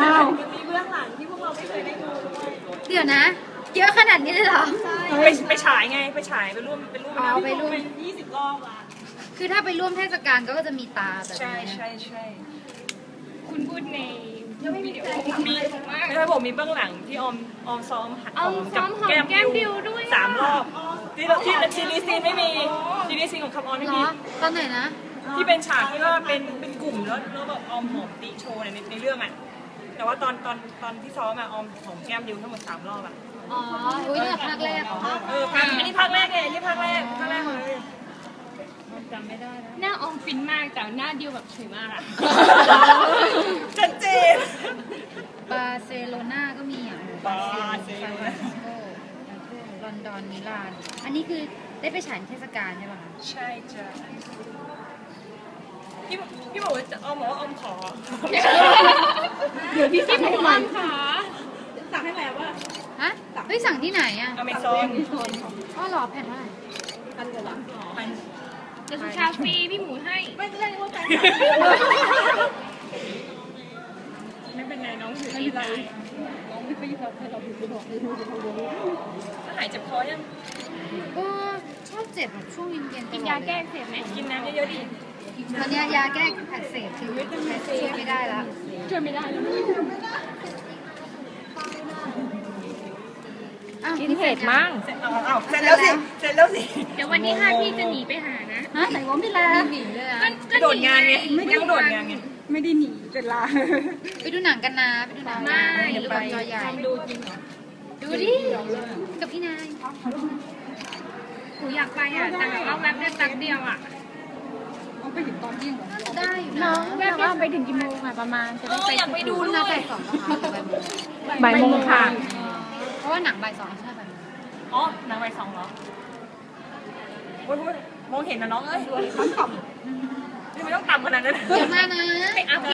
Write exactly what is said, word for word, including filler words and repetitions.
มีเบื้องหลังที่พวกเราไม่เคยได้ดูเดี๋ยวนะ เยอะขนาดนี้เลยเหรอไปไปฉายไงไปฉายไปร่วมไปร่วมอ๋อไปร่วมเป็นยี่สิบรอบอ่ะคือถ้าไปร่วมเทศกาลก็จะมีตาแบบใช่นี้ใช่ใช่คุณพูดในวิดีโอมีไม่ใช่ผมมีเบื้องหลังที่ออมออมซ้อมหเอาซ้อมหอมแก้มดิวด้วยสามรอบที่ที่ทีรีซีนไม่มีทีรีซีนของคัมออนไม่เหรมีอตอนไหนนะที่เป็นฉากที่ว่าเป็นเป็นกลุ่มแล้วแล้วแบบออมหอมตีโชว์ในในเรื่องอ่ะแต่ว่าตอนตอนตอนที่ซ้อมอะออมหอมแก้มดิวทั้งหมดสามรอบอะอ๋อ อุ้ยเนี่ยภาคแรกเหรอเออภาคอันนี้ภาคแรกไงนี่ภาคแรกภาคแรกเลยจำไม่ได้แล้วหน้าออมฟินมากแต่หน้าดิวแบบสวยมากอะชัดเจนบาร์เซโลนาก็มีอ่ะบาร์เซโลนาลอนดอนมิลาน อันนี้คือได้ไปฉายเทศกาลใช่ป่ะคะใช่จ้ะพี่พี่บอกว่าจะเอาหมอออมขอเดี๋ยวพี่พี่หมูอ้อมค่ะสั่งให้แล้วว่าฮะเฮ้ยสั่งที่ไหนอ่ะอเมซอนอ๋อเหรอแผ่นเท่าไหร่พันกว่าบาทจะสุชาฟรีพี่หมูให้ไม่เล่นว่าแฟนไม่เป็นไรน้องถือที่ไรน้องไม่ไปเราให้เราดูไปบอกเลยหายเจ็บคอยังก็ชอบเจ็บแบบช่วงเย็นๆกินยาแก้อักเสพไหมกินน้ำเยอะๆดิตอนนี้ยาแก้อักเสบชีวิตช่วยไม่ได้แล้วช่วยไม่ได้แล้วอ้าวกินเผ็ดมั้งเสร็จเอาเอาเสร็จแล้วสิเสร็จแล้วสิเดี๋ยววันที่ห้าพี่จะหนีไปหานะฮะไหนว่าไม่ลาหนีเลยอ่ะไปโดดงานไงไม่ยังโดดงานไงไม่ได้หนีเป็นลาไปดูหนังกันนะไปดูหนังไม่หรือแบบจอใหญ่ดูจริงเหรอดูดิกับพี่นายหนูอยากไปอ่ะแต่แบบว่าแวบได้แป๊บเดียวอ่ะเอาไปถึงตอนเที่ยงเหรอได้อยู่นะน้องแวบว่าไปถึงกี่โมงอ่ะประมาณจะเอได้ออยากไปดูคุณด้นาวยบ่ายสองนะคะหรือบ่ายโมงบ่ายโมงค่ะเพราะว่าหนังบ่ายสองใช่บ่ายโมงอ๋อหนังใบสองเหรอโอ้ยมองเห็นนะน้องเอ้ยขั้นต่นี่ไม่ต้องต่ำขนาดนั้นเดี๋ยวมานะไปอัพ